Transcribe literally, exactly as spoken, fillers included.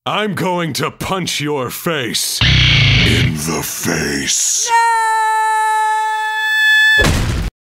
I'm going to punch your face in the face. No!